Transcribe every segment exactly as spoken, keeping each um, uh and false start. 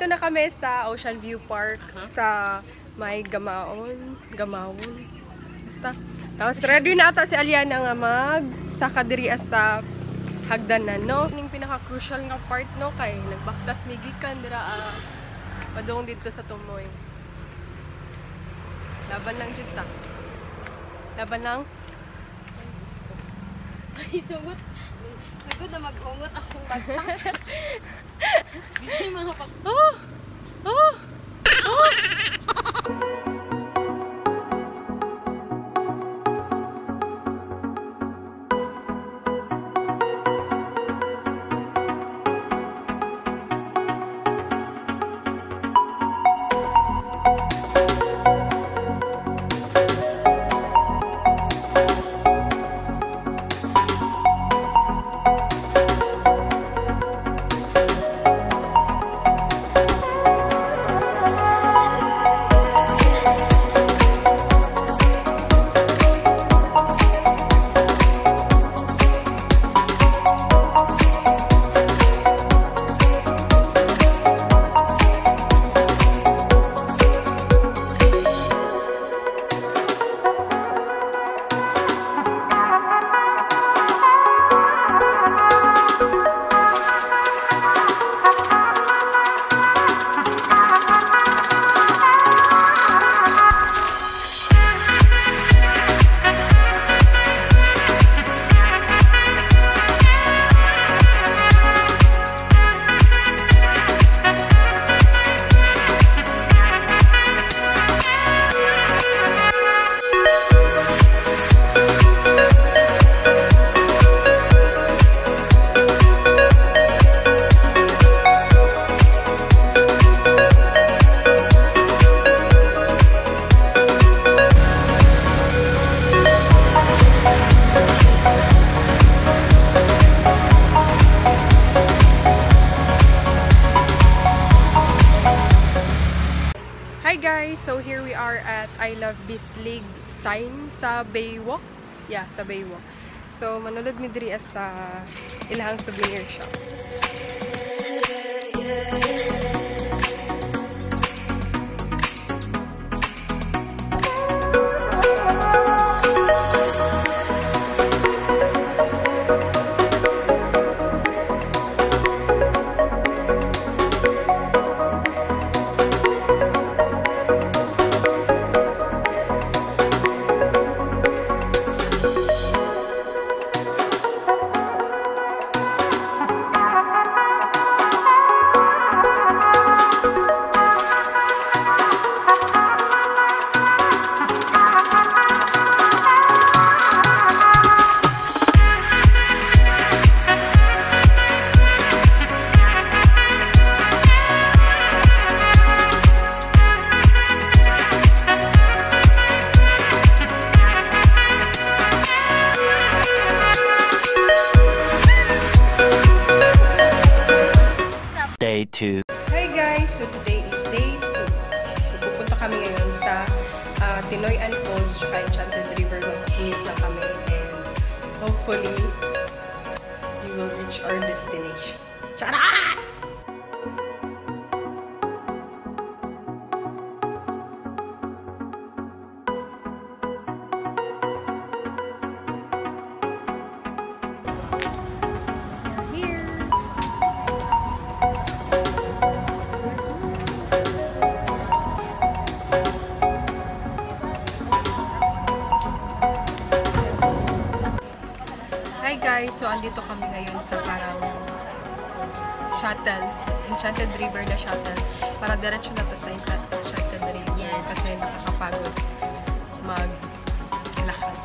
Nandito na kami sa Ocean View Park sa may Gamaon. Gamaon. Basta. Tapos ready na ata si Aliana nga mag saka diri sa hagdanan, no? Yung pinaka-crucial nga part, no? Kay nagbaktas migikan dira uh, padung dito sa Tumoy. Laban lang dyan ta. Laban lang. Ay, sumot. Nagod na maghungot akong bagpak. Kasi mga pag... Oh! Oh! Oh! Hi guys! So here we are at I Love Bislig sign sa Baywalk. Yeah, sa Baywalk. So manulod mi diri sa ilahang souvenir shop. Day two. Hi guys! So today is day two. So pupunta kami ngayon sa uh, Tinoyan Falls tsaka Enchanted River. Mag-commute na kami and hopefully we will reach our destination. Tara! Hi guys! So andito kami ngayon sa parang shuttle. Enchanted River na shuttle. Para diretso na to sa Enchanted River. Yes. Kasi nakakapagod maglakad.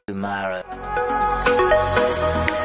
Tomorrow.